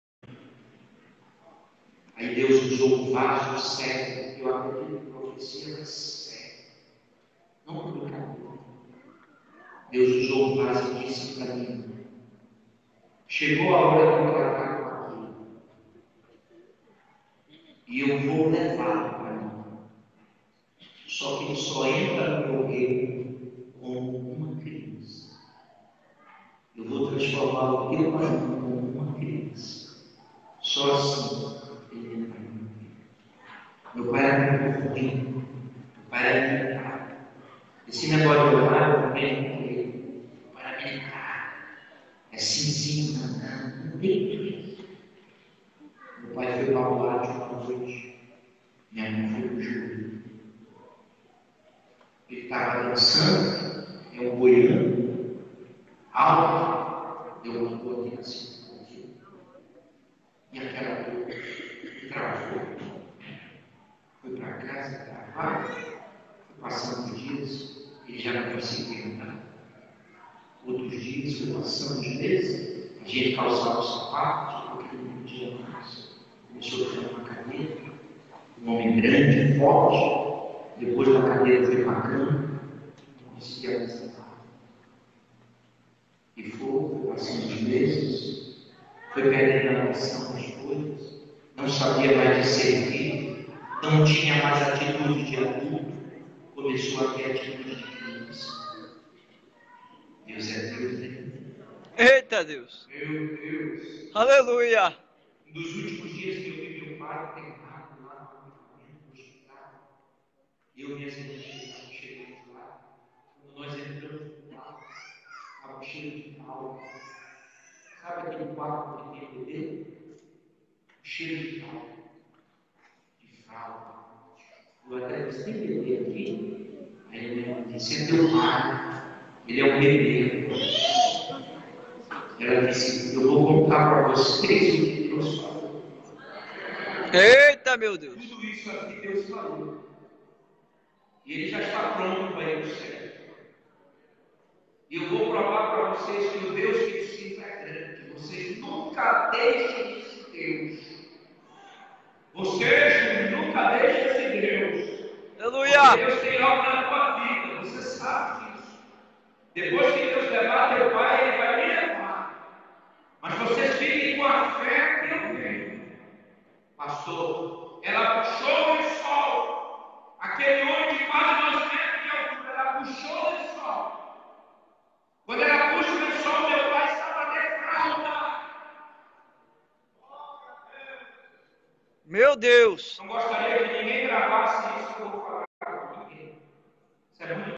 Aí Deus usou o vaso certo. Eu acredito que a profecia era certa. Não complicado. Deus usou o vaso e disse para mim: chegou a hora de eu tratar com aquilo. E eu vou levá-lo para mim. Só que ele só entra no meu reino como uma criança. Eu vou transformar o teu marido como uma criança. Só assim ele entra no meu reino. Meu pai era muito bonito. Meu pai era militar. Esse negócio de orar, eu também com ele. Meu pai era militar. É sim, não, não, não tem tudo. Meu pai foi para o lado uma noite. Minha mãe foi para o joelho. Ele estava dançando, é um boiando, alto, deu uma dor aqui na cintura. E aquela dor travou. Foi para casa, travar, foi passando os dias, ele já não conseguia andar. Outros dias, foi passando os meses, a gente calçava os sapatos, porque não podia mais. Começou a ficar uma cadeira, um homem grande, forte, depois da cadeira foi para a cama, não conseguia mais andar. E foi passando os meses, foi perdendo a noção das coisas, não sabia mais de servir, não tinha mais atitude de adulto, começou a ter atitude de criança. Deus é Deus, né? Eita Deus! Meu Deus! Aleluia! Nos últimos dias que eu vi meu pai internado lá no hospital, eu e minhas irmãs chegamos lá, quando nós entramos no quarto, estava cheio de pau. Sabe aquele quarto que tem bebê? Cheio de pau, de fralda. Eu até disse, tem bebê aqui? Aí minha mãe disse, é teu pai, ele é um bebê. Ela disse, eu vou contar para vocês o que Deus falou. Eita, meu Deus! Tudo isso aqui Deus falou. E ele já está pronto para ir para o céu. E eu vou provar para vocês que o Deus que eu sinto é grande. Vocês nunca deixem esse Deus. Vocês nunca deixem esse Deus. Aleluia! Porque Deus tem algo na tua vida. Você sabe disso. Depois que Deus levar teu pai, Ele vai me levar. Mas vocês fiquem com a fé que eu tenho. Pastor, ela puxou o sol. Aquele homem de quase dois metros de altura, ela puxou o sol. Quando ela puxa o lençol, meu pai estava de fralda. Meu Deus! Não gostaria que ninguém gravasse isso que eu vou falar com ninguém. Isso é muito